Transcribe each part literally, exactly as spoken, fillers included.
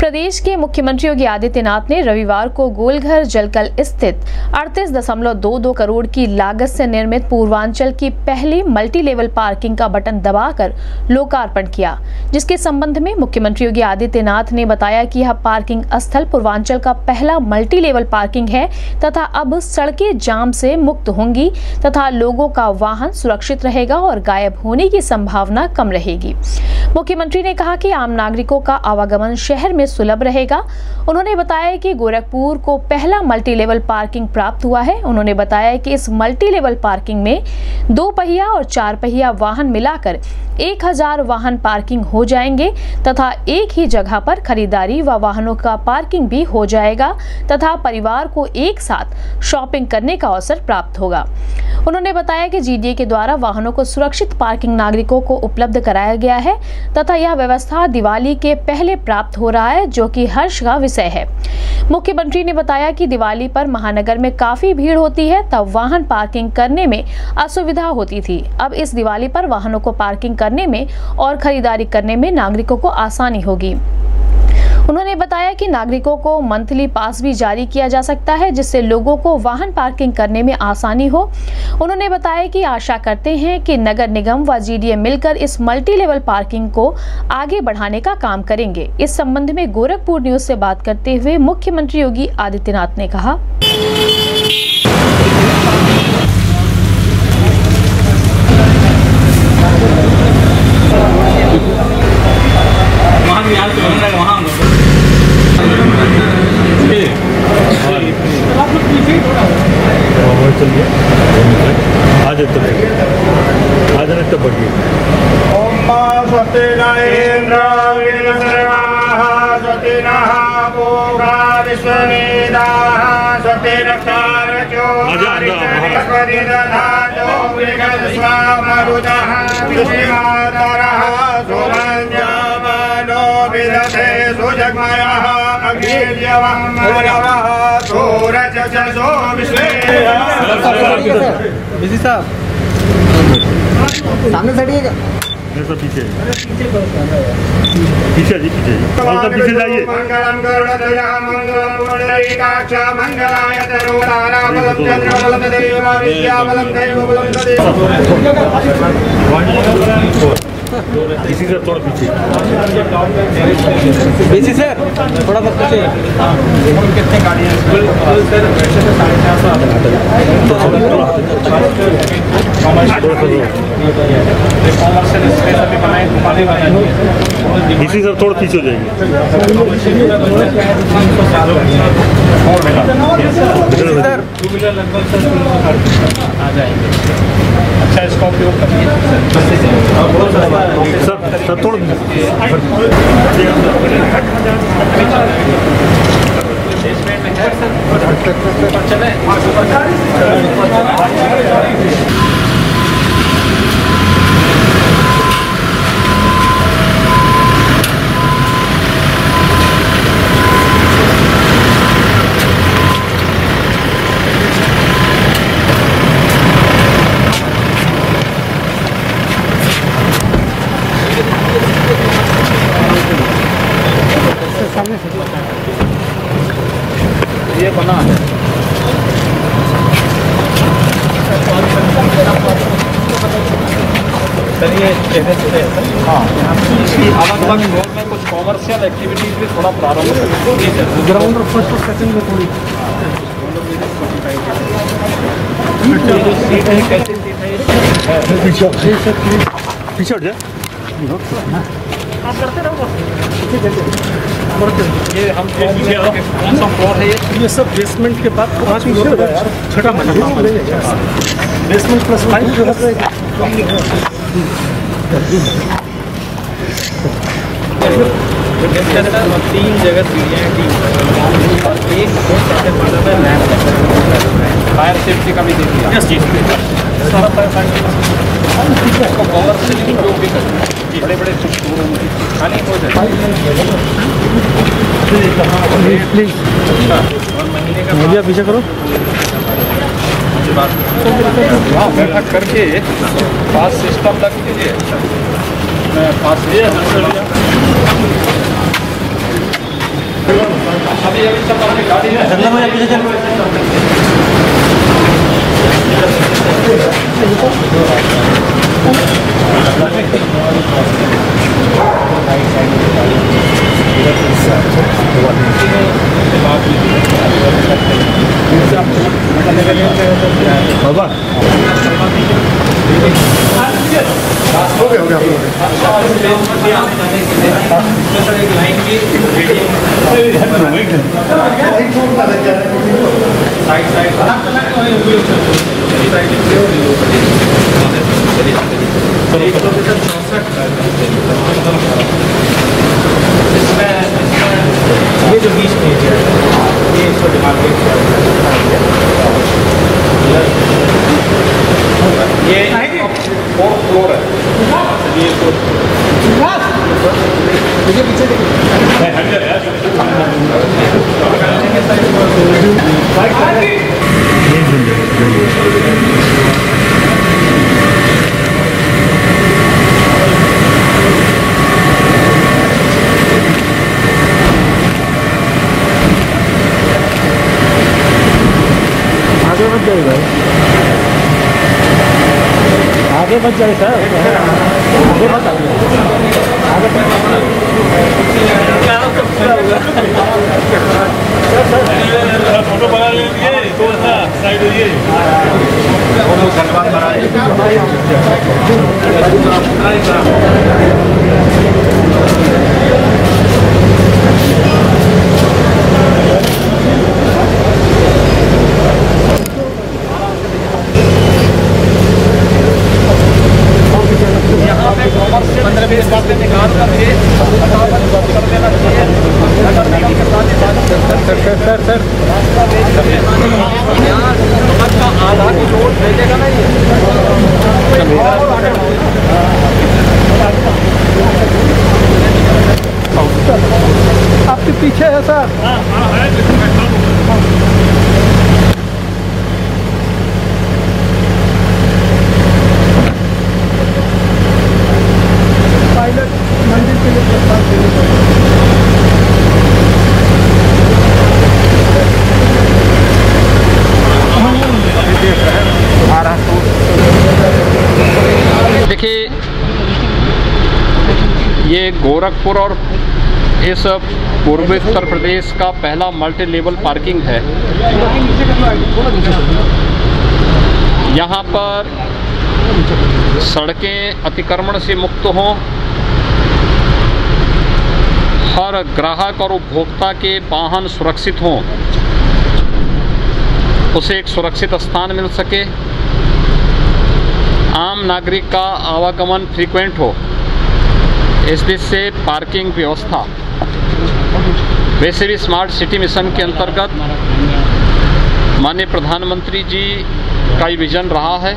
प्रदेश के मुख्यमंत्री योगी आदित्यनाथ ने रविवार को गोलघर जलकल स्थित अड़तीस दशमलव दो दो करोड़ की लागत से निर्मित पूर्वांचल की पहली मल्टी लेवल पार्किंग का बटन दबाकर लोकार्पण किया, जिसके संबंध में मुख्यमंत्री योगी आदित्यनाथ ने बताया कि यह पार्किंग स्थल पूर्वांचल का पहला मल्टी लेवल पार्किंग है तथा अब सड़कें जाम से मुक्त होंगी तथा लोगों का वाहन सुरक्षित रहेगा और गायब होने की संभावना कम रहेगी। मुख्यमंत्री ने कहा कि आम नागरिकों का आवागमन शहर में सुलभ रहेगा। उन्होंने बताया कि गोरखपुर को पहला मल्टी लेवल पार्किंग प्राप्त हुआ है। उन्होंने बताया कि इस मल्टी लेवल पार्किंग में दो पहिया और चार पहिया वाहन मिलाकर एक हजार वाहन पार्किंग हो जाएंगे तथा एक ही जगह पर खरीदारी व वाहनों का पार्किंग भी हो जाएगा तथा परिवार को एक साथ शॉपिंग करने का अवसर प्राप्त होगा। उन्होंने बताया कि जीडीए के द्वारा वाहनों को सुरक्षित पार्किंग नागरिकों को उपलब्ध कराया गया है तथा यह व्यवस्था दिवाली के पहले प्राप्त हो रहा है, जो कि हर्ष का विषय है। मुख्यमंत्री ने बताया कि दिवाली पर महानगर में काफी भीड़ होती है, तब वाहन पार्किंग करने में असुविधा होती थी। अब इस दिवाली पर वाहनों को पार्किंग करने में और खरीदारी करने में नागरिकों को आसानी होगी। उन्होंने बताया कि नागरिकों को मंथली पास भी जारी किया जा सकता है, जिससे लोगों को वाहन पार्किंग करने में आसानी हो। उन्होंने बताया कि आशा करते हैं कि नगर निगम व जीडीए मिलकर इस मल्टी लेवल पार्किंग को आगे बढ़ाने का काम करेंगे। इस संबंध में गोरखपुर न्यूज से बात करते हुए मुख्यमंत्री योगी आदित्यनाथ ने कहा, आज आज आज तक बढ़िए ओम स्वस्ति न इंद्र सर्वाः स्वस्ति नः पूर्वा विश्ववेदाः स्वस्ति नक्षत्रयो बृहस्पति दधातो बृहस्पतिर्मरुतः विश्वमातरः सोमञ्जवनो विदधे सुजग्मयः अग्निर्यवः मरवः सूरजसो विश्वे। बिजी साहब सामने सड़िएगा, पीछे पीछे जी पीछे पीछे जाइए। मंगलम गरुड़ध्वजा मंगलम पुंडरीकाक्ष मंगलाय तरुणारा बलम चंद्रबलम देव विद्याबलम दैवबलम तदेव। इसी से थोड़ा पीछे बिजी सर थोड़ा सा पीछे। कितने गाड़ियाँ सर? वैसे तो साढ़े चार सौ कॉमर्शियल स्पेस अभी बनाए दुकानें बनाई। इसी से थोड़ा पीछे हो जाएंगे। सर टू व्हीलर लगभग सर आ जाएंगे। अच्छा इसका उपयोग करिए सर सर थोड़ा चले। ये बना है सर, ये जगह से हाँ अलग अलग फ्लोर में कुछ कॉमर्शियल एक्टिविटीज भी थोड़ा प्रारंभ है। ग्राउंड और फर्स्ट और सेकंड में थोड़ी सीट है, कैसी सीट है? पीछे हट जाए। ये हम कौन सा फ्लोर है? ये ये सब बेसमेंट के बाद पाँच फ्लोर छठा मंजिल बेसमेंट प्लस फाइव जो है। तीन जगह सीढ़ियाँ हैं, तीन एक फायर सेफ्टी का भी देखिए। कवर से उपयोग भी करते बड़े बड़े खाली हो जाए। प्लीज और महीने का भैया पीछे करो। हाँ बैठक करके पास सिस्टम लग कीजिए। पास बाबा हो गया हो गया ये जो बीच में है ये इसको डिमार्केट ये फोर्थ फ्लोर है ये मुझे पीछे आगे मत जाइए आगे मत जाइए सर आगे मत आगे फोटो बना लीजिए थोड़ा सा साइड होइए पंद्रह बीस बात निकाल कर ये कर देना चाहिए सर सर सर का आधा की लोड भेजेगा ना ये आपके पीछे है सर पायलट मंदिर के लिए प्रस्ताव देखिए ये गोरखपुर और इस पूर्वी उत्तर प्रदेश का पहला मल्टी लेवल पार्किंग है। यहाँ पर सड़कें अतिक्रमण से मुक्त हों, हर ग्राहक और उपभोक्ता के वाहन सुरक्षित हों, उसे एक सुरक्षित स्थान मिल सके, आम नागरिक का आवागमन फ्रीक्वेंट हो, इस दिश से पार्किंग व्यवस्था वैसे भी स्मार्ट सिटी मिशन के अंतर्गत माननीय प्रधानमंत्री जी का ये विजन रहा है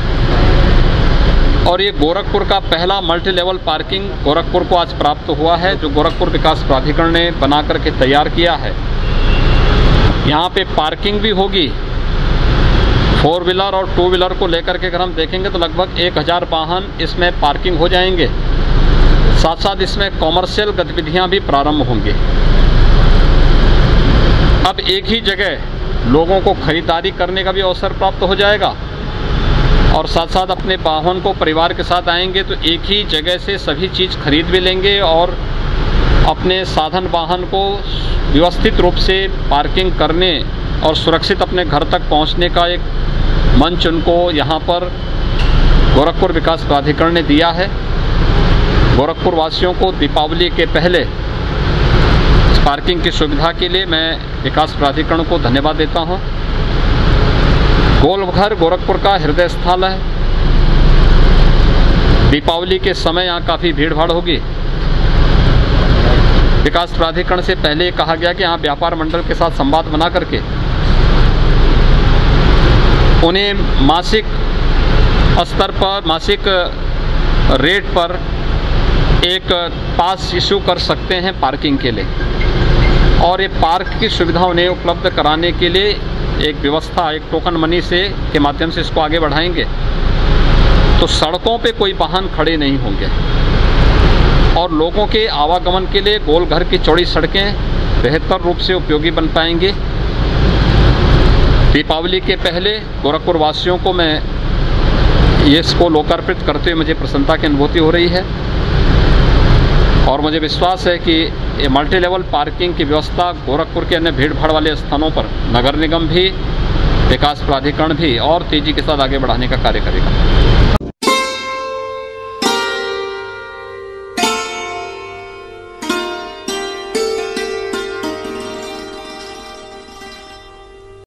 और ये गोरखपुर का पहला मल्टी लेवल पार्किंग गोरखपुर को आज प्राप्त हुआ है, जो गोरखपुर विकास प्राधिकरण ने बना करके तैयार किया है। यहाँ पे पार्किंग भी होगी, फोर व्हीलर और टू व्हीलर को लेकर के अगर हम देखेंगे तो लगभग एक हज़ार वाहन इसमें पार्किंग हो जाएंगे। साथ साथ इसमें कॉमर्शियल गतिविधियाँ भी प्रारंभ होंगी। अब एक ही जगह लोगों को खरीदारी करने का भी अवसर प्राप्त हो जाएगा और साथ साथ अपने वाहन को परिवार के साथ आएंगे तो एक ही जगह से सभी चीज़ खरीद भी लेंगे और अपने साधन वाहन को व्यवस्थित रूप से पार्किंग करने और सुरक्षित अपने घर तक पहुंचने का एक मंच उनको यहाँ पर गोरखपुर विकास प्राधिकरण ने दिया है। गोरखपुर वासियों को दीपावली के पहले पार्किंग की सुविधा के लिए मैं विकास प्राधिकरण को धन्यवाद देता हूँ। गोलघर गोरखपुर का हृदय स्थल है। दीपावली के समय यहाँ काफ़ी भीड़ भाड़ होगी। विकास प्राधिकरण से पहले कहा गया कि यहाँ व्यापार मंडल के साथ संवाद बना करके उन्हें मासिक स्तर पर मासिक रेट पर एक पास इशू कर सकते हैं पार्किंग के लिए और ये पार्क की सुविधा उन्हें उपलब्ध कराने के लिए एक व्यवस्था एक टोकन मनी से के माध्यम से इसको आगे बढ़ाएंगे तो सड़कों पे कोई वाहन खड़े नहीं होंगे और लोगों के आवागमन के लिए गोलघर की चौड़ी सड़कें बेहतर रूप से उपयोगी बन पाएंगे। दीपावली के पहले गोरखपुर वासियों को मैं ये इसको लोकार्पित करते हुए मुझे प्रसन्नता की अनुभूति हो रही है और मुझे विश्वास है कि ये मल्टी लेवल पार्किंग की व्यवस्था गोरखपुर के अन्य भीड़ भाड़ वाले स्थानों पर नगर निगम भी, विकास प्राधिकरण भी और तेज़ी के साथ आगे बढ़ाने का कार्य करेगा।